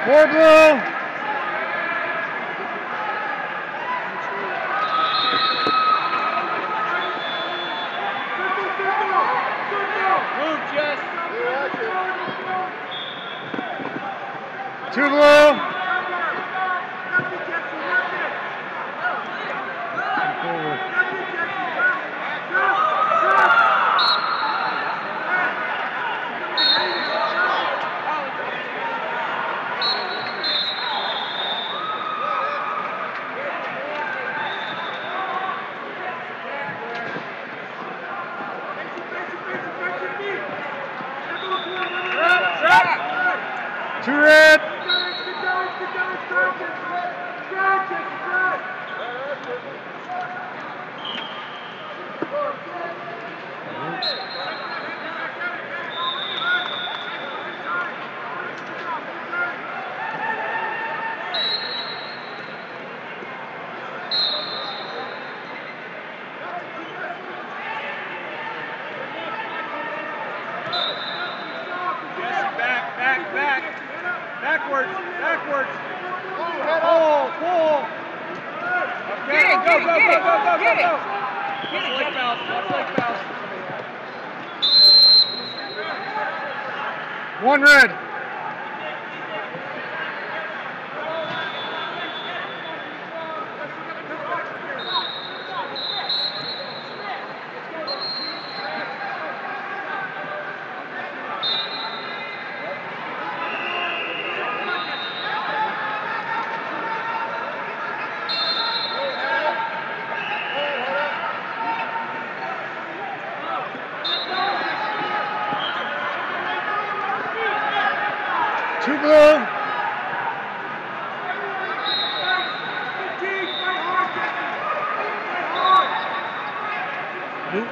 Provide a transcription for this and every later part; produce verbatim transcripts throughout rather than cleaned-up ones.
Four blue. Move, Jess. Two blue. Two red. Back, back, back. Backwards, backwards. Pull, pull. Okay, Get it, go, get it, go, get go, it, go, go, get go, it. go. Get Watch it, leg Jesse. bounce, watch leg bounce. One red. Two blue. Blue.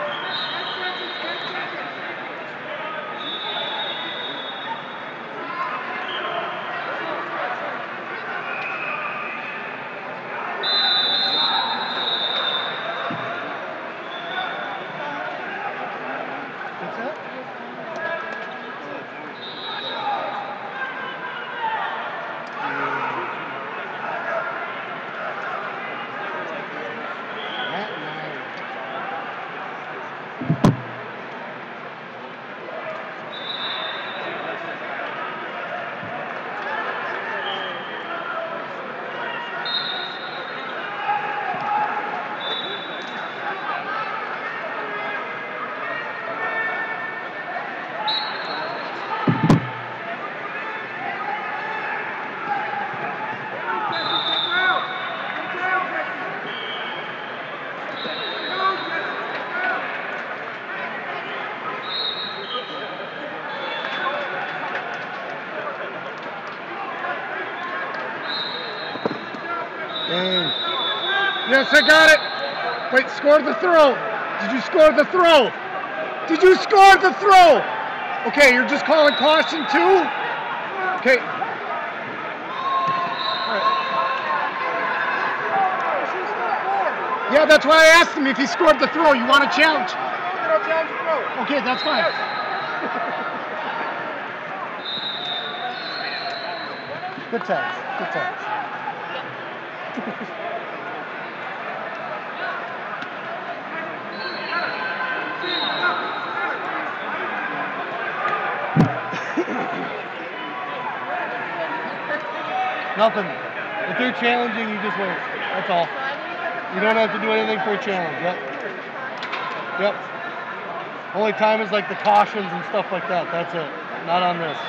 What's that? Dang. Yes, I got it. Wait, score the throw. Did you score the throw? Did you score the throw? Okay, you're just calling caution too? Okay. All right. Yeah, that's why I asked him if he scored the throw. You want a challenge? Okay, that's fine. Good times. Good times. Nothing. If they're challenging, you just wait. That's all. You don't have to do anything for a challenge. Yep. Yep. Only time is like the cautions and stuff like that. That's it. Not on this.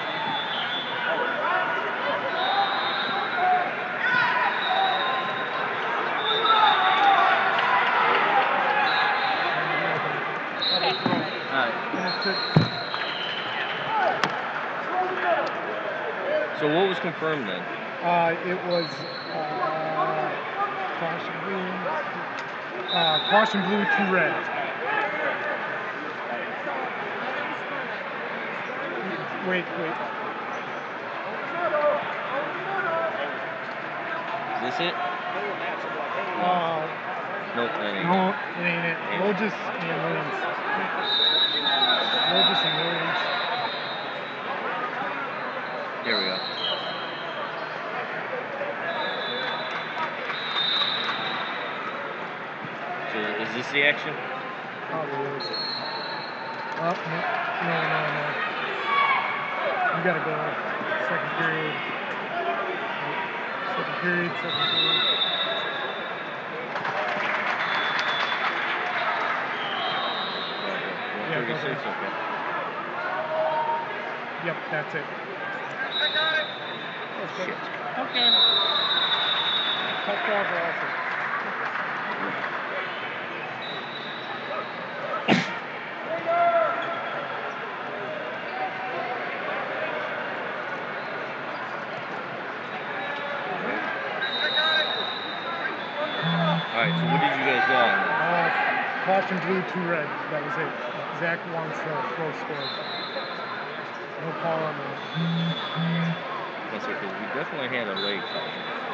So what was confirmed then? Uh, it was uh, caution blue, uh, caution blue, two red. Wait, wait. Is this it? Uh, Nope, that ain't no, it. it ain't it. Damn it. Logis and Williams. Logis and Williams. Here we go. this the action? Probably is. Oh, no, no, no, no. You gotta go. Second period. Second period, second period. Yeah, go thirty-six, there. okay. Yep, that's it. I got it. Oh, shit. Okay. Tough call for us. Alright, so what did you guys go on then? Uh, caution blue, two red. That was it. Zach wants the throw score. No call on that. That's okay, because we definitely had a leg foul.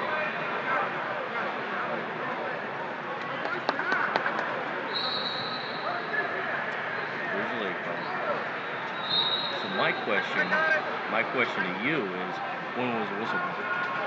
There's a leg foul. So my question, my question to you is, when was the whistle blown?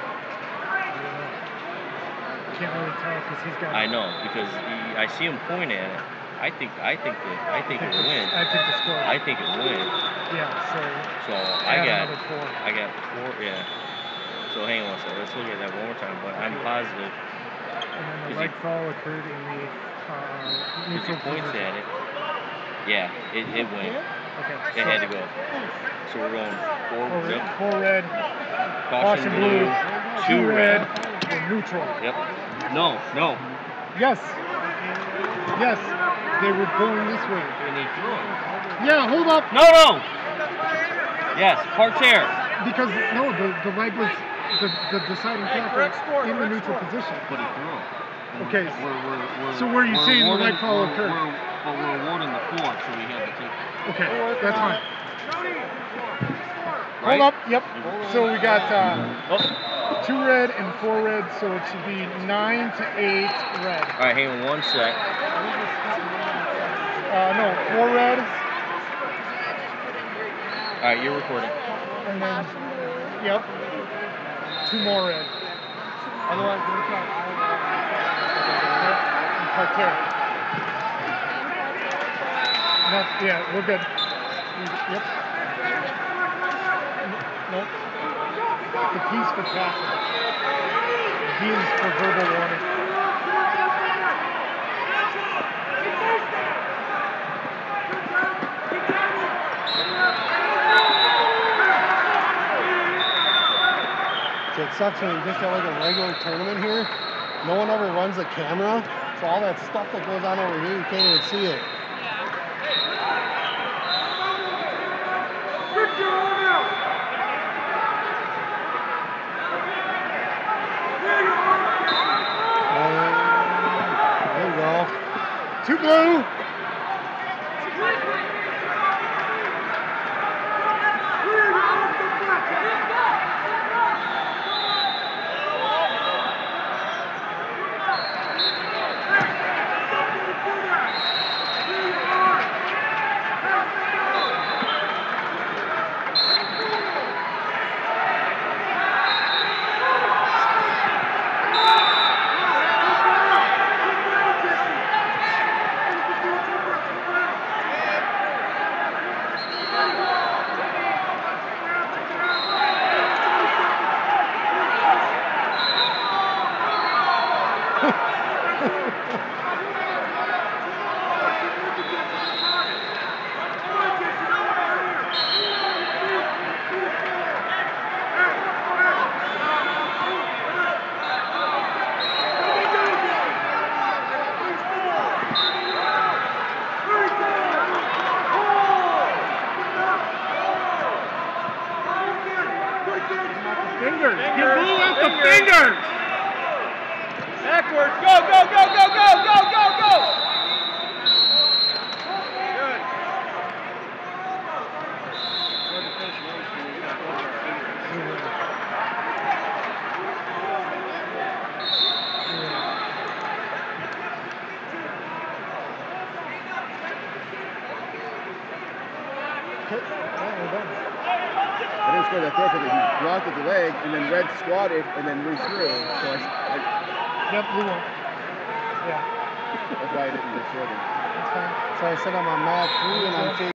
Can't really tell because he's got. I know, because he, I see him point at it. I think, I think that, I think it the- went. I think the score. I think it went. Yeah, so. So add I got, another four. I got four, yeah. So hang on a second, let's look at that one more time. But I'm positive. And then the 'cause leg he- foul occurred in the uh, Because he neutral points position. at it. Yeah, it, it went. Okay. It had to go. So we're going four, Four, yep. four red, Caution blue, two red. and neutral. Yep. No, no. Yes. Yes. They were going this way. And he threw it. Yeah, hold up. No, no. Yes, parterre. Because, no, the, the leg was the, the deciding Hey, factor correct score, in the correct neutral score. position. But he threw it. Okay. We're, we're, we're, So where are you we're saying the awarding- leg foul we're- occurred? we're- But we're awarding the fourth, so we had to take. Okay, that's fine. Right? Hold up. Yep. So we got uh, Oh. two red and four red, so it should be nine to eight red. All right, hang on one sec. Uh, no, four red, All right, you're recording. and then, yep, two more red. Otherwise, we can't. Yep, and parterre. Not, yeah, we're good. Yep. Nope. The P's for passing. V is for verbal warning. So it sucks when you just have like a regular tournament here. No one ever runs a camera. So all that stuff that goes on over here, you can't even see it. There you go. Two blue. Fingers. You blew out the fingers. Backwards. Go, go, go, go, go, go, go, go. Good. I didn't score that throw because he blocked with the leg, and then red squatted, and then we threw. So I, I Yep, blue one. Yeah. That's why I didn't disturb him. That's fine. So I said I'm on mat three and I'm taking.